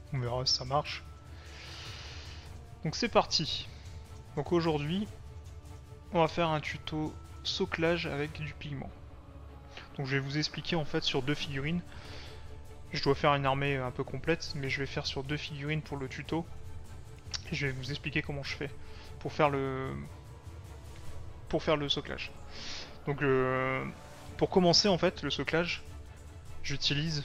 On verra si ça marche. Donc c'est parti. Donc aujourd'hui, on va faire un tuto soclage avec du pigment. Donc je vais vous expliquer en fait sur 2 figurines. Je dois faire une armée un peu complète, mais je vais faire sur 2 figurines pour le tuto. Et je vais vous expliquer comment je fais pour faire le soclage. Donc pour commencer en fait le soclage, j'utilise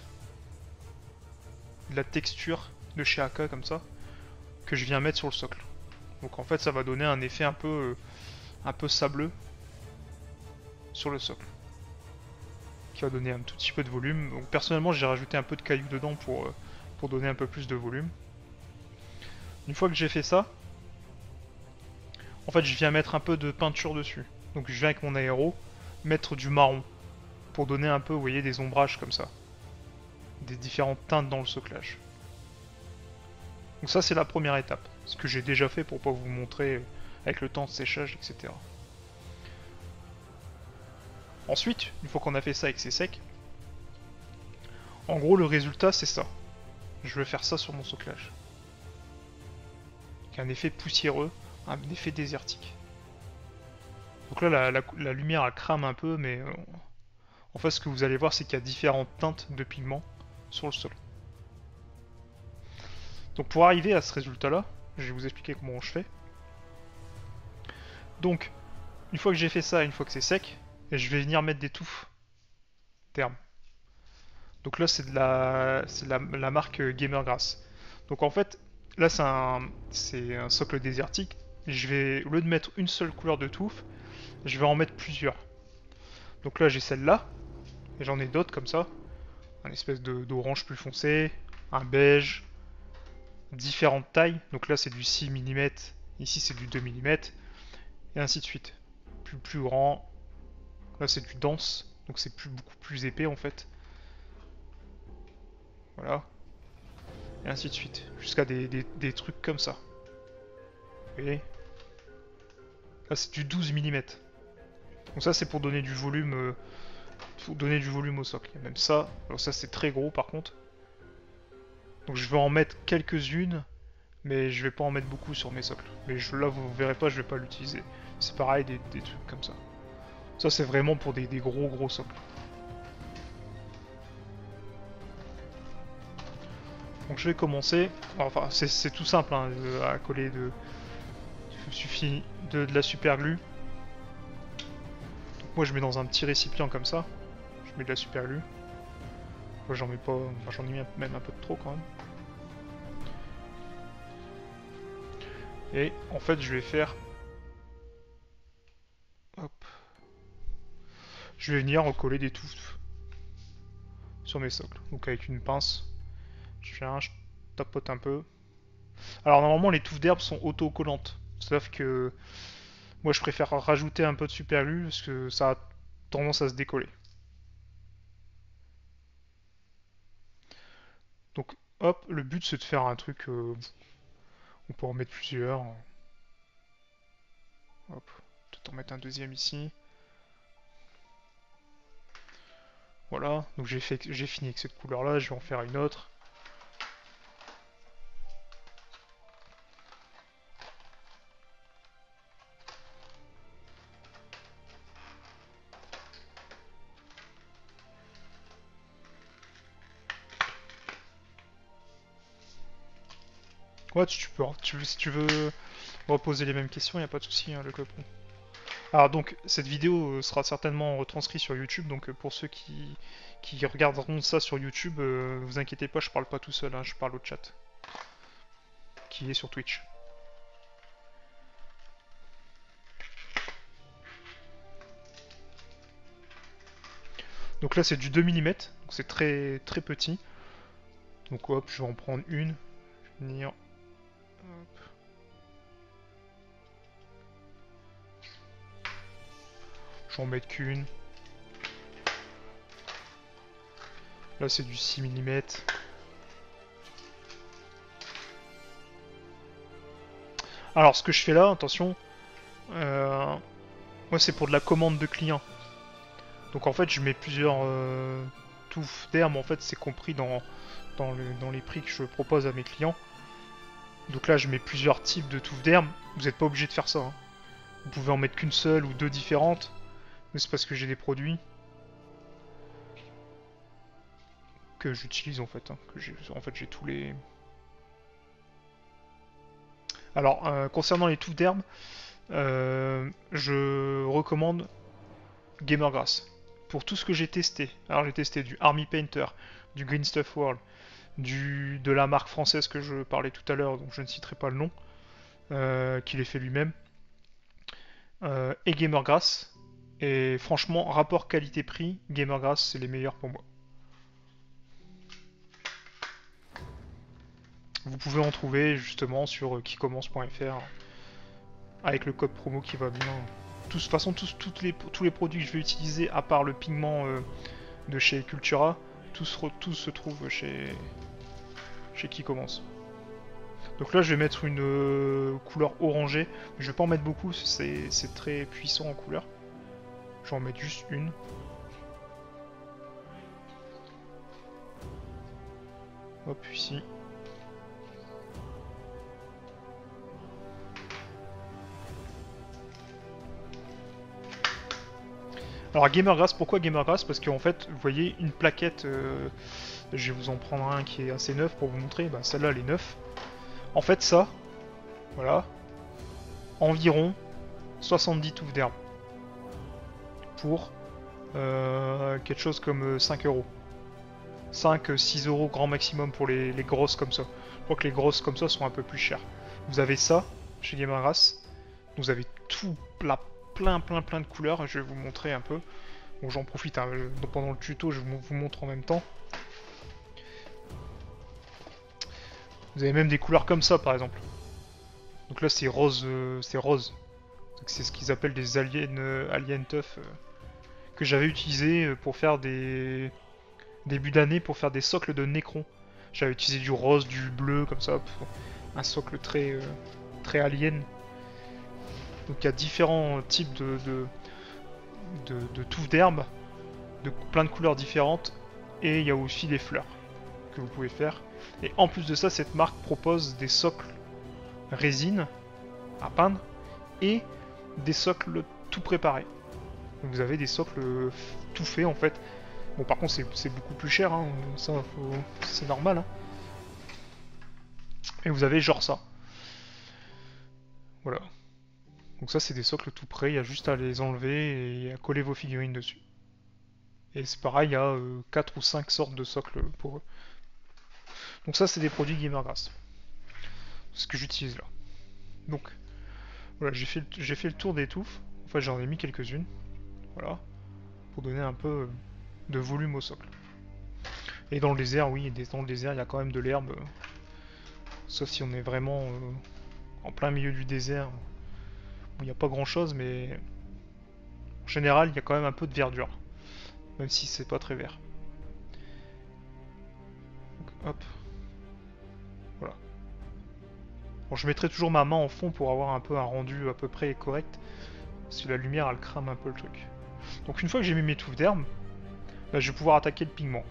de la texture de chez AK comme ça que je viens mettre sur le socle. Donc en fait ça va donner un effet un peu sableux sur le socle, qui va donner un tout petit peu de volume. Donc personnellement j'ai rajouté un peu de cailloux dedans pour donner un peu plus de volume. Une fois que j'ai fait ça, en fait je viens mettre un peu de peinture dessus. Donc je viens avec mon aéro mettre du marron pour donner un peu, vous voyez, des ombrages comme ça, des différentes teintes dans le soclage. Donc ça c'est la première étape, ce que j'ai déjà fait pour pas vous montrer avec le temps de séchage, etc. Ensuite, une fois qu'on a fait ça et que c'est sec, en gros le résultat c'est ça. Je vais faire ça sur mon soclage. Un effet poussiéreux, un effet désertique. Donc là la lumière elle crame un peu, mais en fait ce que vous allez voir c'est qu'il y a différentes teintes de pigments sur le sol. Donc pour arriver à ce résultat là, je vais vous expliquer comment je fais. Donc une fois que j'ai fait ça, une fois que c'est sec, je vais venir mettre des touffes terme. Donc là c'est de la marque Gamergrass. Donc en fait là c'est un socle désertique. Je vais, au lieu de mettre une seule couleur de touffe, je vais en mettre plusieurs. Donc là j'ai celle-là, et j'en ai d'autres comme ça. Un espèce d'orange plus foncé, un beige, différentes tailles. Donc là c'est du 6 mm, ici c'est du 2 mm, et ainsi de suite. Plus grand, là c'est du dense, donc c'est beaucoup plus épais en fait. Voilà. Et ainsi de suite. Jusqu'à des trucs comme ça. Vous voyez? Là c'est du 12 mm. Donc ça c'est pour donner du volume au socle. Il y a même ça. Alors ça c'est très gros par contre. Donc je vais en mettre quelques-unes, mais je vais pas en mettre beaucoup sur mes socles. Mais là vous verrez pas, je vais pas l'utiliser. C'est pareil des trucs comme ça. Ça c'est vraiment pour des gros socles. Donc je vais commencer. Enfin c'est tout simple hein, à coller de. Il suffit de la super glue. Donc moi je mets dans un petit récipient comme ça. Je mets de la super glue. Moi j'en mets pas. Enfin j'en ai mis même un peu de trop quand même. Et en fait je vais faire. Hop. Je vais venir recoller des touffes sur mes socles. Donc avec une pince, je viens, je tapote un peu. Alors normalement les touffes d'herbe sont auto-collantes. Sauf que moi je préfère rajouter un peu de super glue parce que ça a tendance à se décoller. Donc hop, le but c'est de faire un truc, on peut en mettre plusieurs. Hop, peut-être en mettre un deuxième ici. Voilà, donc j'ai fini avec cette couleur là, je vais en faire une autre. Ouais, si tu veux reposer les mêmes questions, il n'y a pas de souci, hein, le clopon. Alors donc, cette vidéo sera certainement retranscrite sur YouTube, donc pour ceux qui regarderont ça sur YouTube, vous inquiétez pas, je parle pas tout seul, hein, je parle au chat, qui est sur Twitch. Donc là c'est du 2 mm, donc c'est très petit. Donc hop, je vais en prendre une, je vais venir... Hop. Je vais en mettre qu'une. Là c'est du 6 mm. Alors ce que je fais là, attention, moi c'est pour de la commande de client. Donc en fait je mets plusieurs touffe d'herbe, en fait, c'est compris dans les prix que je propose à mes clients. Donc là, je mets plusieurs types de touffes d'herbe. Vous n'êtes pas obligé de faire ça, hein. Vous pouvez en mettre qu'une seule ou deux différentes. Mais c'est parce que j'ai des produits que j'utilise en fait, hein. En fait, j'ai tous les... Alors, concernant les touffes d'herbe, je recommande Gamergrass. Pour tout ce que j'ai testé, alors j'ai testé du Army Painter, du Green Stuff World, de la marque française que je parlais tout à l'heure, donc je ne citerai pas le nom, qu'il ait fait lui-même, et Gamergrass. Et franchement, rapport qualité-prix, Gamergrass c'est les meilleurs pour moi. Vous pouvez en trouver justement sur quicommence.fr avec le code promo qui va bien. De toute façon, tous les produits que je vais utiliser, à part le pigment de chez Cultura, tous se trouvent chez Quicommence. Donc là, je vais mettre une couleur orangée. Je vais pas en mettre beaucoup, c'est très puissant en couleur. Je vais en mettre juste une. Hop, ici. Alors Gamergrass, pourquoi Gamergrass? Parce qu'en fait, vous voyez une plaquette, je vais vous en prendre un qui est assez neuf pour vous montrer, bah, celle-là elle est neuve. En fait ça, voilà, environ 70 touffes d'herbe. Pour quelque chose comme 5 euros. 5-6 euros grand maximum pour les grosses comme ça. Je crois que les grosses comme ça sont un peu plus chères. Vous avez ça chez Gamergrass, vous avez tout plein de couleurs, je vais vous montrer un peu. Bon, j'en profite, hein, pendant le tuto, je vous montre en même temps. Vous avez même des couleurs comme ça, par exemple. Donc là, c'est rose, c'est rose. C'est ce qu'ils appellent des alien tough que j'avais utilisé pour faire des début d'année pour faire des socles de Necron. J'avais utilisé du rose, du bleu, comme ça, un socle très alien. Donc il y a différents types de touffes d'herbe, de plein de couleurs différentes, et il y a aussi des fleurs que vous pouvez faire. Et en plus de ça, cette marque propose des socles résine à peindre et des socles tout préparés. Donc vous avez des socles tout faits en fait. Bon, par contre, c'est beaucoup plus cher, hein, ça c'est normal. Hein. Et vous avez genre ça. Voilà. Donc ça, c'est des socles tout prêts, il y a juste à les enlever et à coller vos figurines dessus. Et c'est pareil, il y a 4 ou 5 sortes de socles pour eux. Donc ça, c'est des produits Gamergrass. C'est ce que j'utilise là. Donc, voilà, j'ai fait le tour des touffes. En fait, j'en ai mis quelques-unes. Voilà. Pour donner un peu de volume au socle. Et dans le désert, oui, dans le désert, il y a quand même de l'herbe. Sauf si on est vraiment en plein milieu du désert. Où il n'y a pas grand-chose, mais en général, il y a quand même un peu de verdure. Même si c'est pas très vert. Donc, hop. Voilà. Bon, je mettrai toujours ma main en fond pour avoir un peu un rendu à peu près correct. Parce que la lumière, elle crame un peu le truc. Donc une fois que j'ai mis mes touffes d'herbe, bah, je vais pouvoir attaquer le pigment.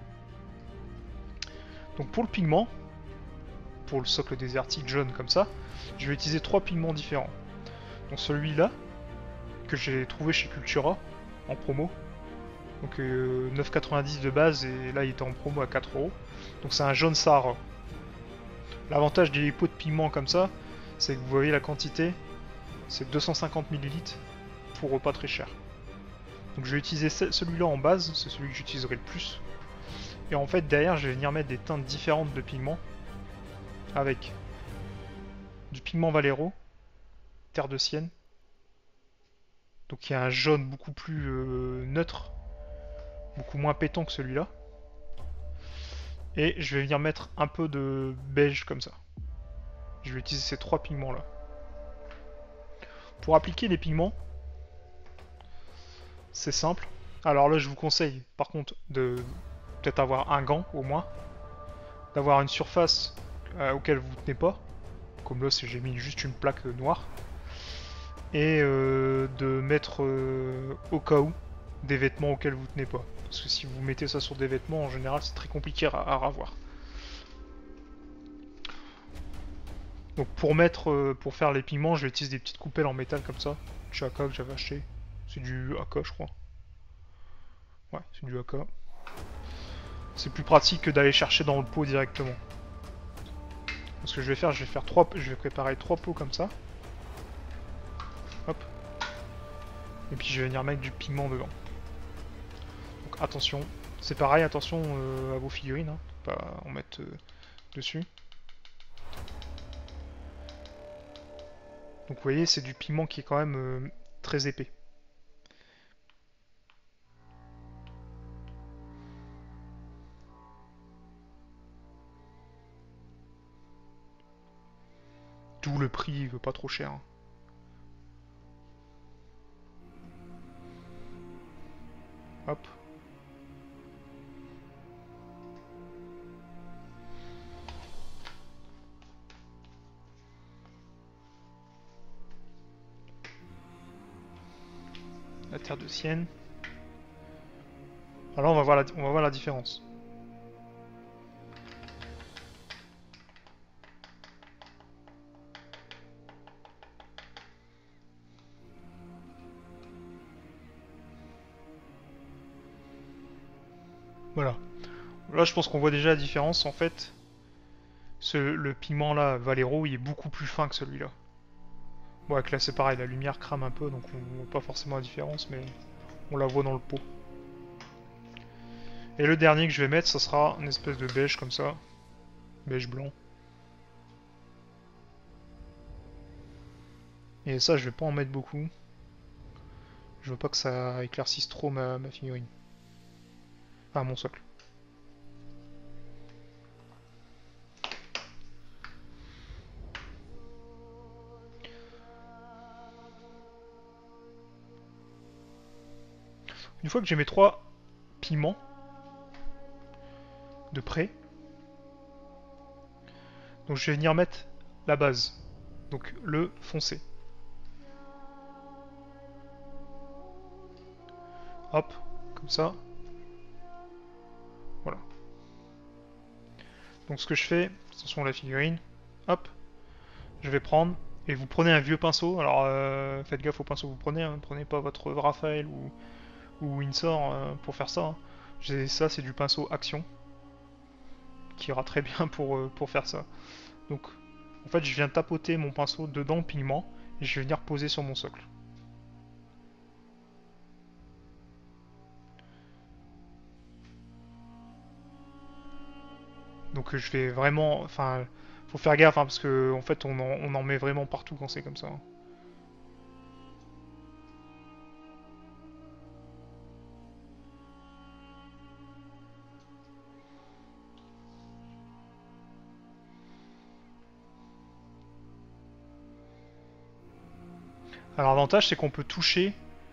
Donc pour le pigment, pour le socle désertique jaune comme ça, je vais utiliser 3 pigments différents. Donc celui-là, que j'ai trouvé chez Cultura, en promo. Donc 9,90 de base, et là il était en promo à 4 euros. Donc c'est un jaune Sahara. L'avantage des pots de pigment comme ça, c'est que vous voyez la quantité, c'est 250 ml pour pas très cher. Donc je vais utiliser celui-là en base, c'est celui que j'utiliserai le plus. Et en fait derrière je vais venir mettre des teintes différentes de pigments avec du pigment Valero, terre de sienne. Donc il y a un jaune beaucoup plus neutre, beaucoup moins pétant que celui-là. Et je vais venir mettre un peu de beige comme ça. Je vais utiliser ces 3 pigments là. Pour appliquer les pigments, c'est simple. Alors là je vous conseille par contre de peut-être avoir un gant au moins. D'avoir une surface auquel vous ne tenez pas. Comme là j'ai mis juste une plaque noire. Et de mettre au cas où des vêtements auxquels vous ne tenez pas. Parce que si vous mettez ça sur des vêtements, en général, c'est très compliqué à ravoir. Donc pour faire les pigments, je vais utiliser des petites coupelles en métal comme ça. Chez AK que j'avais acheté. C'est du AK, je crois. Ouais, c'est du AK. C'est plus pratique que d'aller chercher dans le pot directement. Ce que je vais faire, je vais préparer 3 pots comme ça. Hop. Et puis je vais venir mettre du pigment dedans. Donc attention, c'est pareil, attention à vos figurines, hein. Faut pas en mettre dessus. Donc vous voyez, c'est du pigment qui est quand même très épais. D'où le prix pas trop cher, hein. Hop. La terre de sienne. Alors on va voir la différence. Voilà. Là, je pense qu'on voit déjà la différence. En fait, le pigment là, Valero, il est beaucoup plus fin que celui-là. Bon, avec là, c'est pareil, la lumière crame un peu, donc on voit pas forcément la différence, mais on la voit dans le pot. Et le dernier que je vais mettre, ça sera une espèce de beige comme ça. Beige blanc. Et ça, je vais pas en mettre beaucoup. Je veux pas que ça éclaircisse trop ma figurine. Enfin, mon socle. Une fois que j'ai mes 3 piments de près, donc je vais venir mettre la base. Donc le foncé. Hop, comme ça. Voilà. Donc ce que je fais, attention à la figurine, hop, je vais prendre, et vous prenez un vieux pinceau, alors faites gaffe au pinceau que vous prenez, hein, prenez pas votre Raphaël ou Windsor pour faire ça. Hein. Ça, c'est du pinceau Action, qui ira très bien pour faire ça. Donc, en fait, je viens tapoter mon pinceau dedans le pigment, et je vais venir poser sur mon socle. Donc je vais vraiment, enfin, faut faire gaffe, hein, parce que en fait, on en met vraiment partout quand c'est comme ça. Hein. Alors l'avantage, c'est qu'on peut toucher,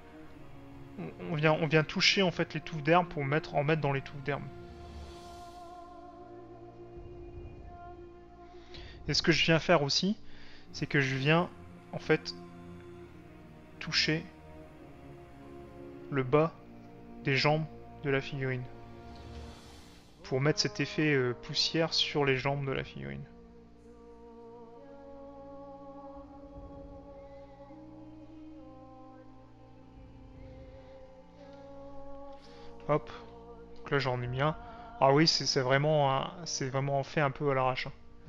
on vient toucher en fait les touffes d'herbe pour en mettre dans les touffes d'herbe. Et ce que je viens faire aussi, c'est que je viens en fait toucher le bas des jambes de la figurine pour mettre cet effet poussière sur les jambes de la figurine. Hop, donc là j'en ai mis un. Ah oui, c'est vraiment fait un peu à l'arrache. Hein.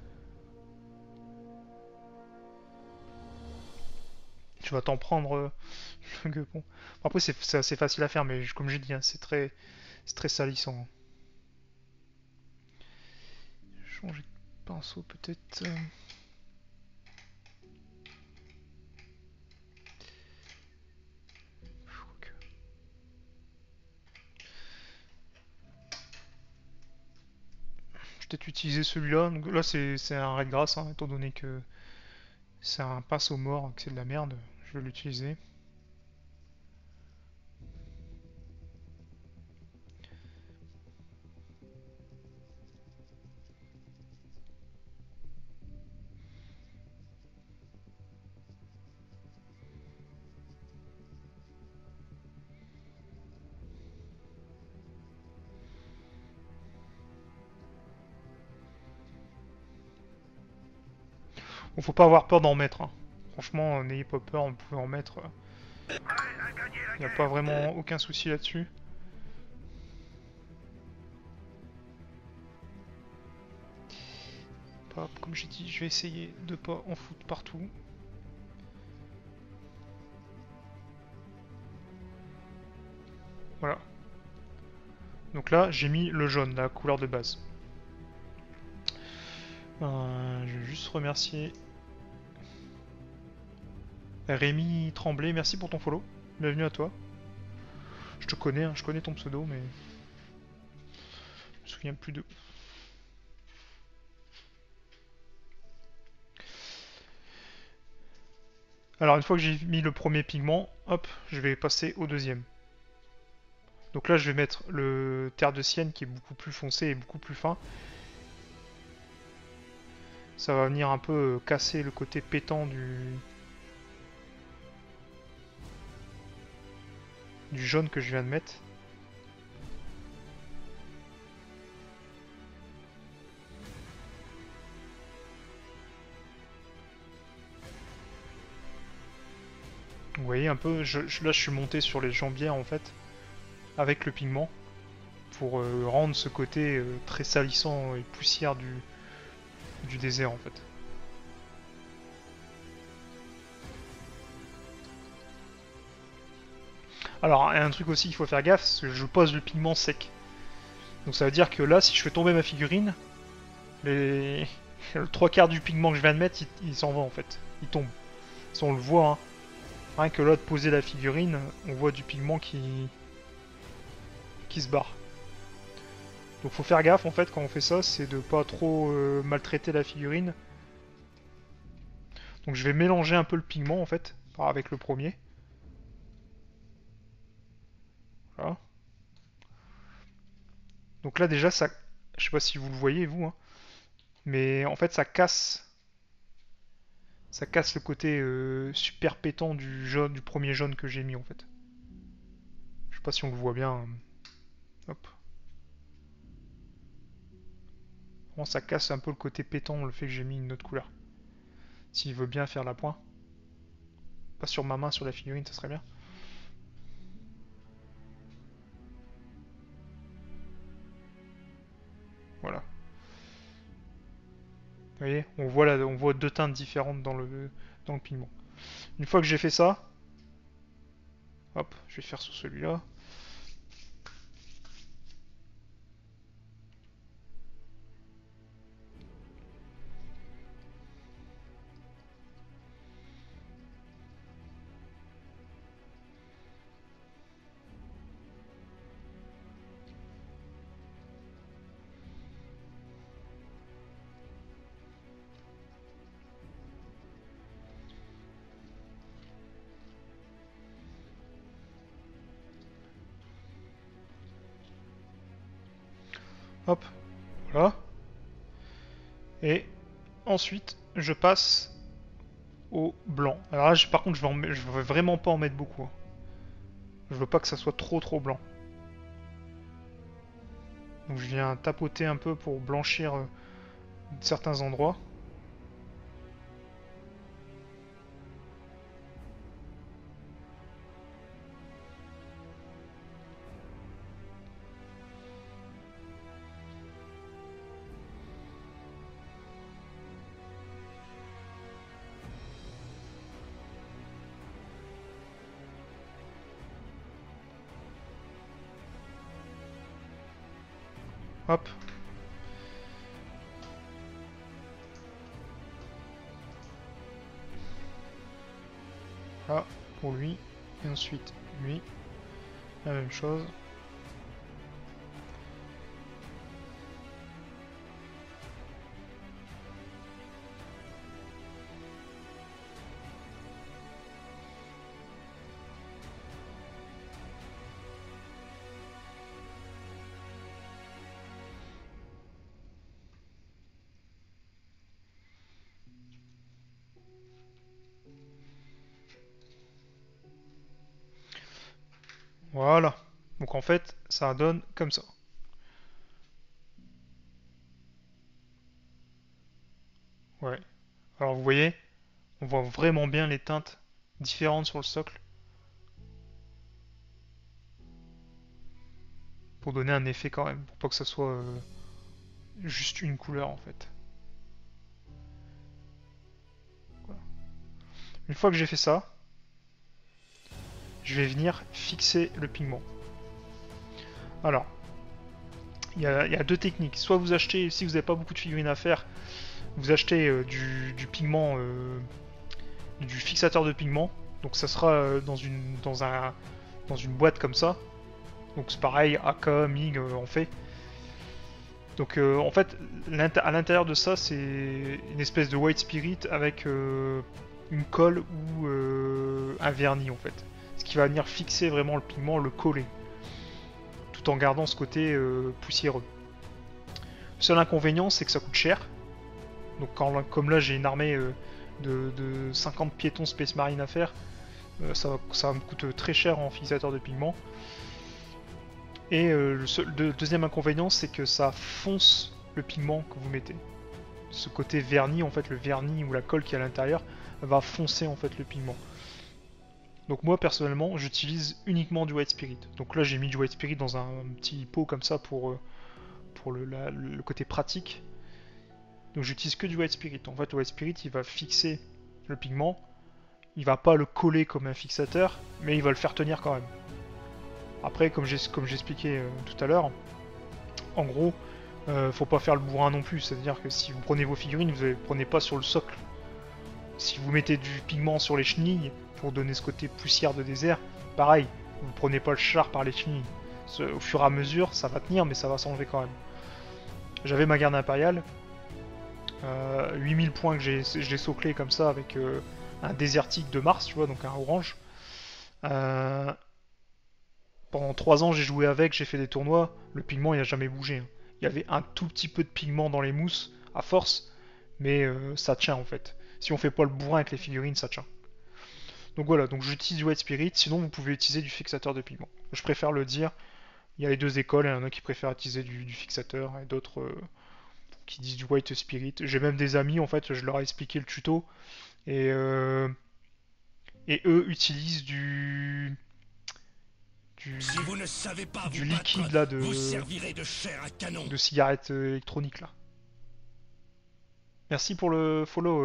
Tu vas t'en prendre le gueupon. Après c'est assez facile à faire, mais comme j'ai dit, hein, c'est très salissant. Hein. Changer de pinceau peut-être. Je vais peut-être utiliser celui-là. Donc là c'est un raid grâce, hein, étant donné que c'est un pinceau mort, que c'est de la merde. Je vais l'utiliser. Bon, faut pas avoir peur d'en mettre, hein. Franchement, n'ayez pas peur, vous pouvez en mettre. Il n'y a pas vraiment aucun souci là-dessus. Comme j'ai dit, je vais essayer de pas en foutre partout. Voilà. Donc là, j'ai mis le jaune, la couleur de base. Je vais juste remercier Rémi Tremblay. Merci pour ton follow. Bienvenue à toi. Je te connais, hein, je connais ton pseudo, mais je me souviens plus de. Alors une fois que j'ai mis le premier pigment, hop, je vais passer au deuxième. Donc là, je vais mettre le terre de sienne qui est beaucoup plus foncé et beaucoup plus fin. Ça va venir un peu casser le côté pétant du jaune que je viens de mettre. Vous voyez un peu, là je suis monté sur les jambières en fait, avec le pigment, pour rendre ce côté très salissant et poussière du désert en fait. Alors, un truc aussi qu'il faut faire gaffe, c'est que je pose le pigment sec. Donc ça veut dire que là, si je fais tomber ma figurine, le 3/4 du pigment que je viens de mettre, il s'en va en fait. Il tombe. Ça on le voit, hein. Rien que là de poser la figurine, on voit du pigment qui se barre. Donc faut faire gaffe en fait quand on fait ça, c'est de pas trop maltraiter la figurine. Donc je vais mélanger un peu le pigment en fait, avec le premier. Voilà. Donc là déjà ça, je sais pas si vous le voyez vous, hein, mais en fait ça casse le côté super pétant du jaune, du premier jaune que j'ai mis en fait. Je sais pas si on le voit bien. Hop. Bon, ça casse un peu le côté pétant, le fait que j'ai mis une autre couleur. S'il veut bien faire la pointe. Pas sur ma main, sur la figurine, ça serait bien. Voilà. Vous voyez, on voit deux teintes différentes dans le pigment. Une fois que j'ai fait ça, hop, je vais faire sur celui-là. Hop, voilà. Et ensuite, je passe au blanc. Alors là, par contre, je veux vraiment pas en mettre beaucoup, hein. Je veux pas que ça soit trop blanc. Donc je viens tapoter un peu pour blanchir certains endroits. Hop. Là, pour lui. Et ensuite, lui. La même chose. Voilà. Donc en fait, ça donne comme ça. Ouais. Alors vous voyez, on voit vraiment bien les teintes différentes sur le socle pour donner un effet quand même, pour pas que ça soit juste une couleur en fait. Voilà. Une fois que j'ai fait ça, je vais venir fixer le pigment. Alors, il y a deux techniques. Soit vous achetez, si vous n'avez pas beaucoup de figurines à faire, vous achetez du pigment, du fixateur de pigment. Donc ça sera dans une boîte comme ça. Donc c'est pareil, AK, MIG, on fait. Donc en fait, à l'intérieur de ça, c'est une espèce de white spirit avec une colle ou un vernis en fait. Ce qui va venir fixer vraiment le pigment, le coller, tout en gardant ce côté poussiéreux. Le seul inconvénient, c'est que ça coûte cher. Donc comme là j'ai une armée de 50 piétons Space Marine à faire, ça me coûte très cher en fixateur de pigment. Et le deuxième inconvénient, c'est que ça fonce le pigment que vous mettez. Ce côté vernis, en fait, le vernis ou la colle qui est à l'intérieur va foncer en fait le pigment. Donc moi personnellement, j'utilise uniquement du White Spirit. Donc là, j'ai mis du White Spirit dans un petit pot comme ça pour le côté pratique. Donc j'utilise que du White Spirit. En fait, le White Spirit, il va fixer le pigment. Il va pas le coller comme un fixateur, mais il va le faire tenir quand même. Après, comme j'expliquais tout à l'heure, en gros, faut pas faire le bourrin non plus. C'est-à-dire que si vous prenez vos figurines, vous ne prenez pas sur le socle. Si vous mettez du pigment sur les chenilles pour donner ce côté poussière de désert, pareil, vous ne prenez pas le char par les chenilles. Au fur et à mesure, ça va tenir, mais ça va s'enlever quand même. J'avais ma garde impériale, 8000 points que j'ai soclé comme ça avec un désertique de Mars, tu vois, donc un orange. Pendant 3 ans, j'ai joué avec, j'ai fait des tournois, le pigment il a jamais bougé. Hein. Il y avait un tout petit peu de pigment dans les mousses, à force, mais ça tient en fait. Si on fait pas le bourrin avec les figurines, ça tient. Donc voilà, donc j'utilise du White Spirit, sinon vous pouvez utiliser du fixateur de pigment. Je préfère le dire, il y a les deux écoles, il y en a qui préfèrent utiliser du fixateur et d'autres qui disent du White Spirit. J'ai même des amis, en fait, je leur ai expliqué le tuto, et, euh, et eux utilisent Si vous ne savez pas du vous battre, liquide là vous servirez de chair à canon. de cigarette électronique là. Merci pour le follow.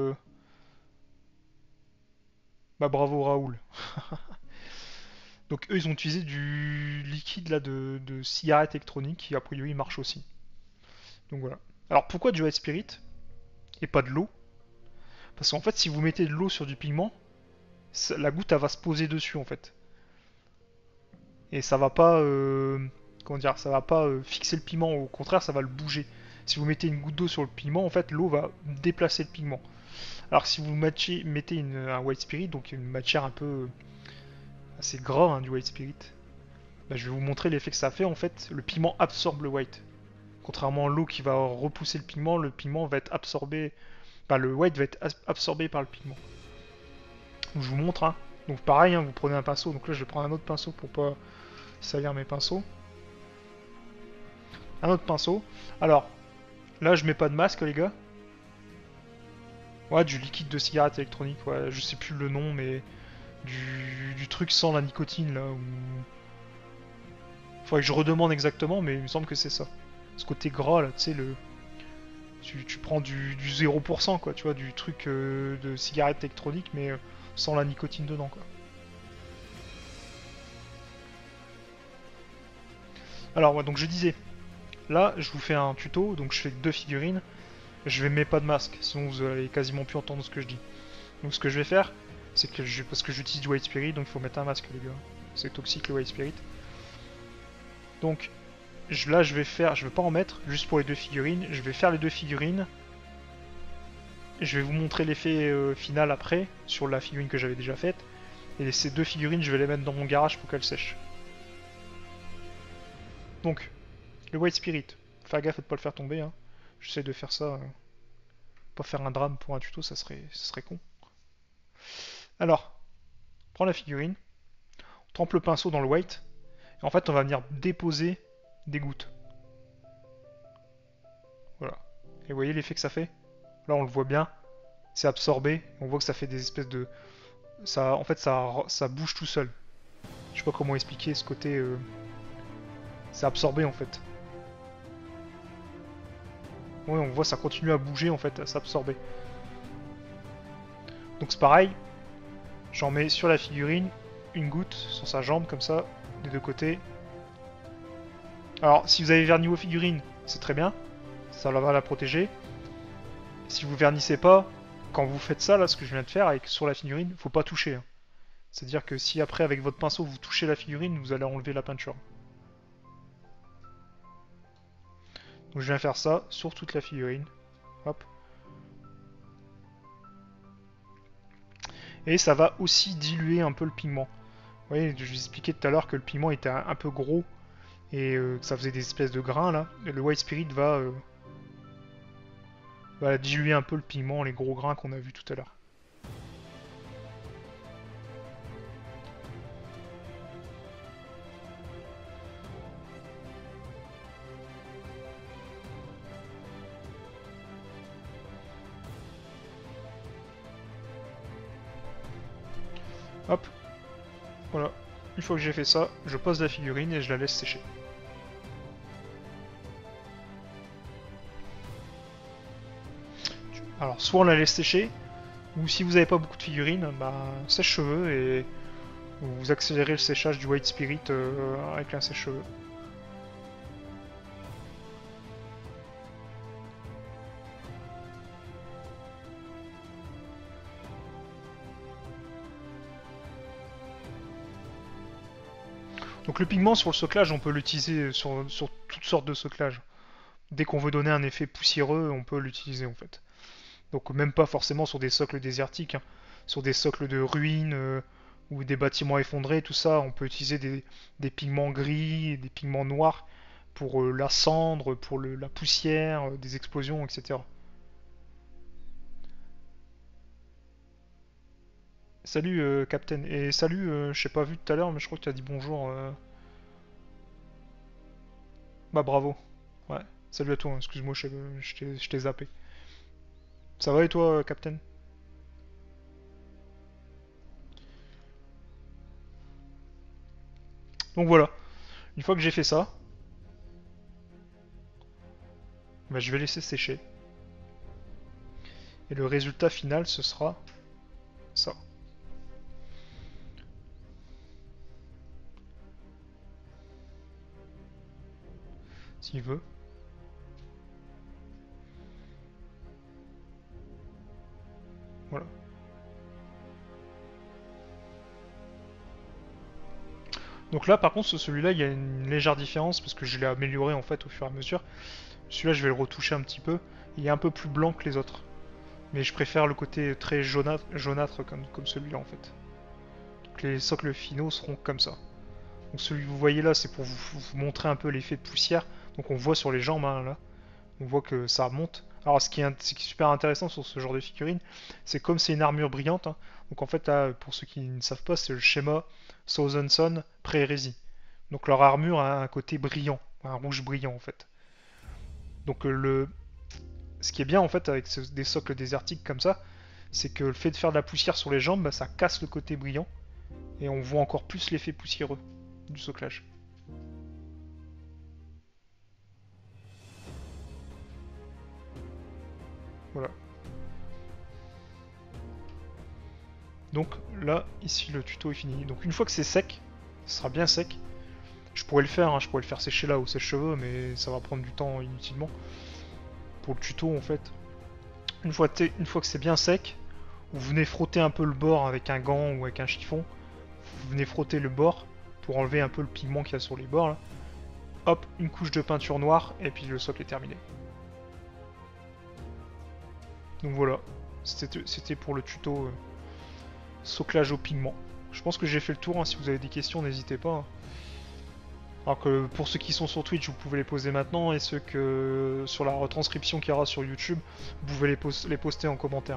Bah bravo Raoul. Donc eux ils ont utilisé du liquide là de cigarette électronique qui a priori marche aussi. Donc voilà. Alors pourquoi du White Spirit et pas de l'eau? Parce qu'en fait si vous mettez de l'eau sur du pigment, la goutte elle va se poser dessus en fait. Et ça va pas comment dire, ça va pas fixer le pigment, au contraire ça va le bouger. Si vous mettez une goutte d'eau sur le pigment, en fait l'eau va déplacer le pigment. Alors que si vous mettez un white spirit, donc une matière un peu assez gras hein, du white spirit, bah, je vais vous montrer l'effet que ça fait. En fait, le pigment absorbe le white. Contrairement à l'eau qui va repousser le pigment va être absorbé, bah, le white va être absorbé par le pigment. Donc, je vous montre. Hein. Donc pareil, hein, vous prenez un pinceau. Donc là, je vais prendre un autre pinceau pour pas salir mes pinceaux. Un autre pinceau. Alors, là, je mets pas de masque, les gars. Ouais, du liquide de cigarette électronique. Ouais, je sais plus le nom, mais du truc sans la nicotine là. Où... Faudrait que je redemande exactement, mais il me semble que c'est ça. Ce côté gras là, tu sais, tu prends du 0%, quoi, tu vois, du truc de cigarette électronique, mais sans la nicotine dedans, quoi. Alors, ouais, donc je disais, là, je vous fais un tuto, donc je fais 2 figurines, je mets pas de masque, sinon vous allez quasiment plus entendre ce que je dis. Donc ce que je vais faire, c'est que parce que j'utilise du White Spirit, donc il faut mettre un masque, les gars. C'est toxique le White Spirit. Donc là, je vais pas en mettre, juste pour les 2 figurines. Je vais faire les 2 figurines. Je vais vous montrer l'effet final après, sur la figurine que j'avais déjà faite. Et ces 2 figurines, je vais les mettre dans mon garage pour qu'elles sèchent. Donc, le White Spirit. Faire gaffe de pas le faire tomber. Hein. J'essaie de faire ça. Pas faire un drame pour un tuto, ça serait con. Alors, on prend la figurine. On trempe le pinceau dans le white. Et en fait, on va venir déposer des gouttes. Voilà. Et vous voyez l'effet que ça fait? Là, on le voit bien. c'est absorbé. On voit que ça fait des espèces de... Ça, en fait, ça bouge tout seul. Je sais pas comment expliquer ce côté... c'est absorbé en fait. Ouais, on voit ça continue à bouger en fait, à s'absorber. Donc c'est pareil, j'en mets sur la figurine, une goutte sur sa jambe comme ça, des deux côtés. Alors si vous avez verni vos figurines, c'est très bien, ça va la protéger. Si vous vernissez pas, quand vous faites ça, là, ce que je viens de faire, avec sur la figurine, faut pas toucher. Hein. C'est-à-dire que si après avec votre pinceau vous touchez la figurine, vous allez enlever la peinture. Donc je viens faire ça sur toute la figurine. Hop. Et ça va aussi diluer un peu le pigment. Vous voyez, je vous expliquais tout à l'heure que le pigment était un peu gros et que ça faisait des espèces de grains là. Et le White Spirit va diluer un peu le pigment, les gros grains qu'on a vu tout à l'heure. Hop, voilà. Une fois que j'ai fait ça, je pose la figurine et je la laisse sécher. Alors, soit on la laisse sécher, ou si vous n'avez pas beaucoup de figurines, bah, sèche-cheveux et vous accélérez le séchage du White Spirit avec un sèche-cheveux. Donc le pigment sur le soclage, on peut l'utiliser sur toutes sortes de soclages. Dès qu'on veut donner un effet poussiéreux, on peut l'utiliser en fait. Donc même pas forcément sur des socles désertiques, hein. Sur des socles de ruines ou des bâtiments effondrés, tout ça, on peut utiliser des pigments gris, des pigments noirs pour la cendre, pour la poussière, des explosions, etc. Salut Captain, et salut, je t'ai pas vu tout à l'heure, mais je crois que tu as dit bonjour. Bah bravo. Ouais, salut à toi, hein. Excuse-moi, je t'ai zappé. Ça va et toi, Captain? Donc voilà, une fois que j'ai fait ça, bah, je vais laisser sécher. Et le résultat final, ce sera ça. S'il veut. Voilà. Donc là, par contre, celui-là, il y a une légère différence parce que je l'ai amélioré en fait au fur et à mesure. Celui-là, je vais le retoucher un petit peu. Il est un peu plus blanc que les autres. Mais je préfère le côté très jaunâtre comme celui-là en fait. Donc les socles finaux seront comme ça. Donc celui que vous voyez là, c'est pour vous montrer un peu l'effet de poussière. Donc on voit sur les jambes, hein, là. On voit que ça remonte. Alors ce qui est super intéressant sur ce genre de figurine, c'est comme c'est une armure brillante. Hein. Donc en fait, là, pour ceux qui ne savent pas, c'est le schéma Thousand Sun pré-hérésie. Donc leur armure a un côté brillant, un rouge brillant en fait. Donc ce qui est bien en fait avec des socles désertiques comme ça, c'est que le fait de faire de la poussière sur les jambes, bah, ça casse le côté brillant et on voit encore plus l'effet poussiéreux du soclage. Voilà. Donc là, ici le tuto est fini. Donc une fois que c'est sec, ce sera bien sec. Je pourrais le faire, hein, je pourrais le faire sécher là au sèche-cheveux, mais ça va prendre du temps inutilement. Pour le tuto en fait. Une fois que c'est bien sec, vous venez frotter un peu le bord avec un gant ou avec un chiffon. Vous venez frotter le bord pour enlever un peu le pigment qu'il y a sur les bords là. Hop, une couche de peinture noire et puis le socle est terminé. Donc voilà, c'était pour le tuto soclage au pigment. Je pense que j'ai fait le tour, hein. Si vous avez des questions, n'hésitez pas. Hein. Alors que pour ceux qui sont sur Twitch, vous pouvez les poser maintenant, et ceux que sur la retranscription qu'il y aura sur YouTube, vous pouvez les poster en commentaire.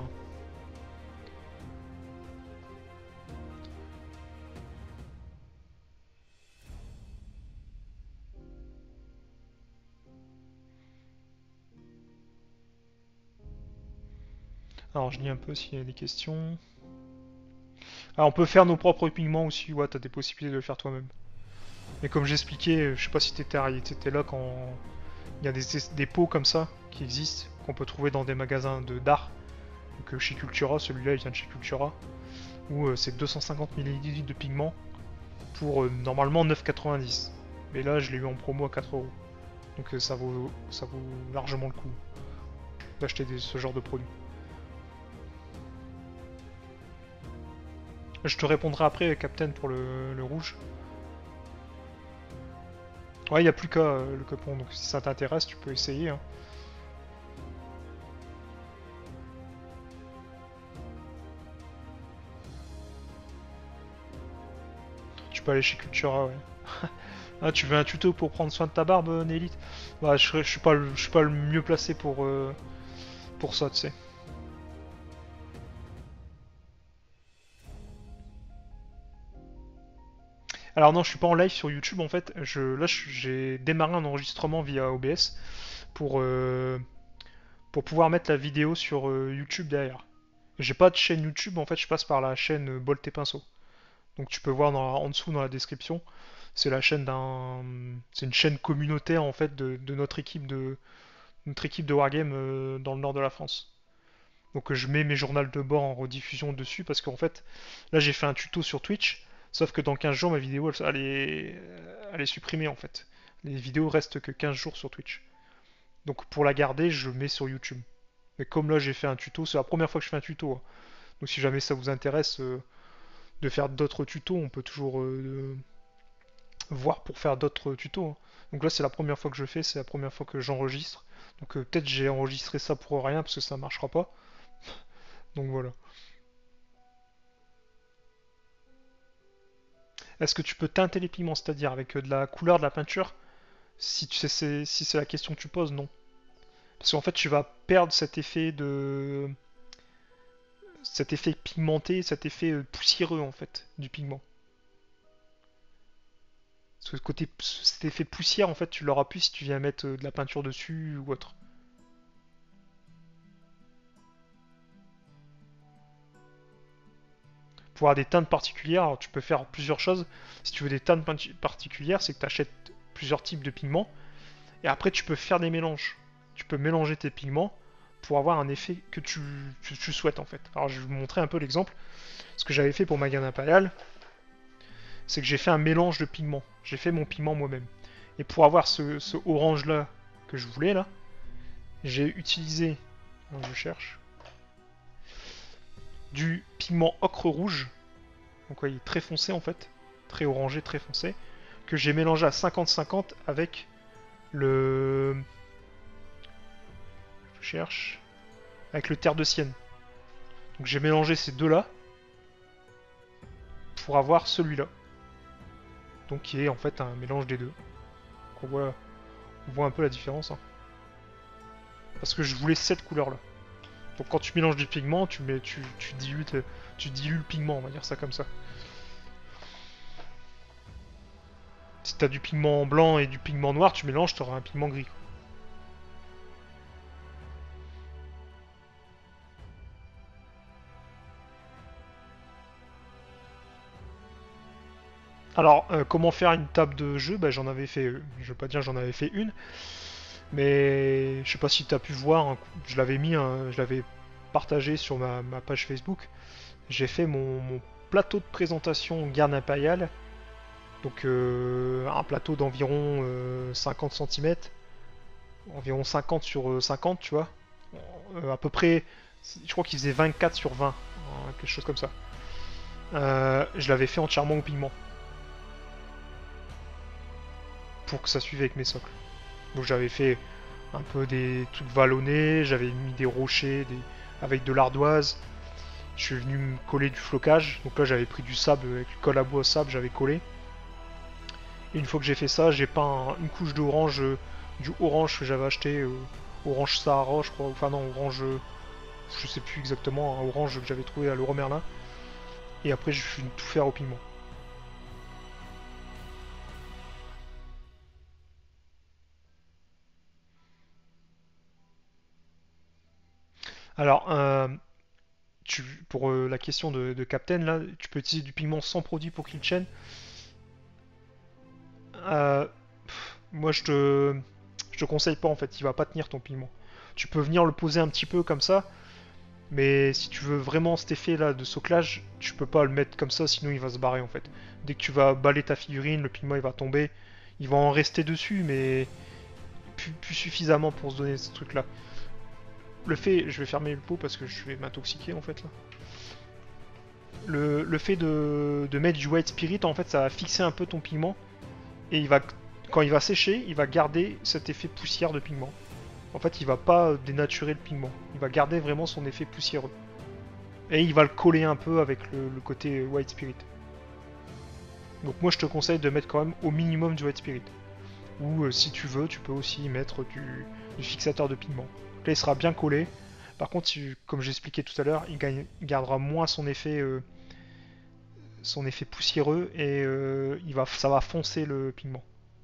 Alors je lis un peu s'il y a des questions. Ah, on peut faire nos propres pigments aussi, ouais, t'as des possibilités de le faire toi-même. Mais comme j'expliquais, je sais pas si t'étais là quand il y a des pots comme ça qui existent, qu'on peut trouver dans des magasins d'art. Donc chez Cultura, celui-là il vient de chez Cultura, où c'est 250 ml de pigments pour normalement 9,90. Mais là je l'ai eu en promo à 4 euros. Donc ça vaut largement le coup d'acheter ce genre de produit. Je te répondrai après, Captain, pour le rouge. Ouais, il n'y a plus qu'à le coupon, donc si ça t'intéresse, tu peux essayer. Hein. Tu peux aller chez Cultura, ouais. Ah, tu veux un tuto pour prendre soin de ta barbe, Nélite? Bah, je suis pas le mieux placé pour ça, tu sais. Alors non, je suis pas en live sur YouTube en fait. J'ai démarré un enregistrement via OBS pour, euh, pour pouvoir mettre la vidéo sur YouTube derrière. J'ai pas de chaîne YouTube, en fait, je passe par la chaîne Bolt et Pinceau. Donc tu peux voir en dessous dans la description, c'est une chaîne communautaire en fait de notre équipe de Wargame dans le nord de la France. Donc je mets mes journaux de bord en rediffusion dessus parce qu'en fait, là j'ai fait un tuto sur Twitch, sauf que dans 15 jours ma vidéo elle est supprimée en fait. Les vidéos restent que 15 jours sur Twitch. Donc pour la garder, je mets sur YouTube. Mais comme là j'ai fait un tuto, c'est la première fois que je fais un tuto. Hein. Donc si jamais ça vous intéresse de faire d'autres tutos, on peut toujours voir pour faire d'autres tutos. Hein. Donc là c'est la première fois que je fais, c'est la première fois que j'enregistre. Donc peut-être j'ai enregistré ça pour rien parce que ça marchera pas. Donc voilà. Est-ce que tu peux teinter les pigments, c'est-à-dire avec de la couleur de la peinture? Si c'est la question que tu poses, non. Parce qu'en fait tu vas perdre cet effet pigmenté, cet effet poussiéreux en fait du pigment. Cet effet poussière en fait tu l'auras plus si tu viens mettre de la peinture dessus ou autre. Pour avoir des teintes particulières, alors tu peux faire plusieurs choses. Si tu veux des teintes particulières, c'est que tu achètes plusieurs types de pigments et après tu peux faire des mélanges. Tu peux mélanger tes pigments pour avoir un effet que tu souhaites en fait. Alors je vais vous montrer un peu l'exemple. Ce que j'avais fait pour ma gamme impériale, c'est que j'ai fait un mélange de pigments. J'ai fait mon pigment moi-même. Et pour avoir ce orange là que je voulais là, j'ai utilisé, je cherche, du pigment ocre rouge. Donc ouais, il est très foncé en fait, très orangé, très foncé, que j'ai mélangé à 50-50 avec le, je cherche, avec le terre de sienne. Donc j'ai mélangé ces deux là pour avoir celui-là. Donc qui est en fait un mélange des deux. Donc on voit un peu la différence. Hein. Parce que je voulais cette couleur là. Donc quand tu mélanges du pigment, tu dilues le pigment, on va dire ça comme ça. Si t'as du pigment blanc et du pigment noir, tu mélanges, t'auras un pigment gris. Alors, comment faire une table de jeu? Bah, j'en avais fait, je vais pas dire j'en avais fait une, mais je sais pas si tu as pu voir, hein, je l'avais je l'avais partagé sur ma page Facebook. J'ai fait mon plateau de présentation garde impériale, donc un plateau d'environ 50 cm, environ 50 sur 50, tu vois. À peu près, je crois qu'il faisait 24 sur 20, hein, quelque chose comme ça. Je l'avais fait entièrement au pigment, pour que ça suive avec mes socles. Donc j'avais fait un peu des trucs vallonnés, j'avais mis des rochers avec de l'ardoise. Je suis venu me coller du flocage. Donc là j'avais pris du sable avec le colle à bois sable, j'avais collé. Et une fois que j'ai fait ça, j'ai peint une couche d'orange, du orange que j'avais acheté, orange Sahara je crois, enfin non, orange, je sais plus exactement, un orange que j'avais trouvé à Leroy Merlin. Et après je suis venu tout faire au pigment. Alors, pour la question de Captain, là, tu peux utiliser du pigment sans produit pour kill chain. Moi, je te conseille pas en fait, il va pas tenir ton pigment. Tu peux venir le poser un petit peu comme ça, mais si tu veux vraiment cet effet là de soclage, tu peux pas le mettre comme ça, sinon il va se barrer en fait. Dès que tu vas baller ta figurine, le pigment il va tomber, il va en rester dessus, mais plus suffisamment pour se donner ce truc là. Le fait, je vais fermer le pot parce que je vais m'intoxiquer en fait là. Le fait de mettre du white spirit, en fait, ça va fixer un peu ton pigment et quand il va sécher, il va garder cet effet poussière de pigment. En fait, il va pas dénaturer le pigment, il va garder vraiment son effet poussiéreux. Et il va le coller un peu avec le côté white spirit. Donc moi je te conseille de mettre quand même au minimum du white spirit. Ou si tu veux, tu peux aussi mettre du fixateur de pigment. Là il sera bien collé. Par contre, comme j'expliquais tout à l'heure, il gardera moins son effet poussiéreux et ça va foncer le pigment.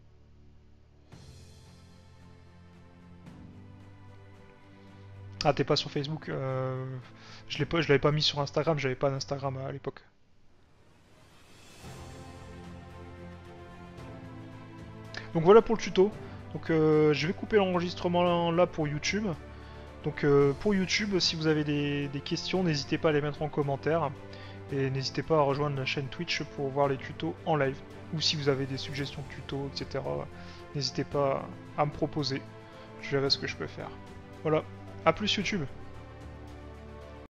Ah, t'es pas sur Facebook je l'avais pas mis sur Instagram, j'avais pas d'Instagram à l'époque. Donc voilà pour le tuto. Donc je vais couper l'enregistrement là pour YouTube. Donc pour YouTube, si vous avez des questions, n'hésitez pas à les mettre en commentaire. Et n'hésitez pas à rejoindre la chaîne Twitch pour voir les tutos en live. Ou si vous avez des suggestions de tutos, etc. N'hésitez pas à me proposer. Je verrai ce que je peux faire. Voilà, à plus YouTube.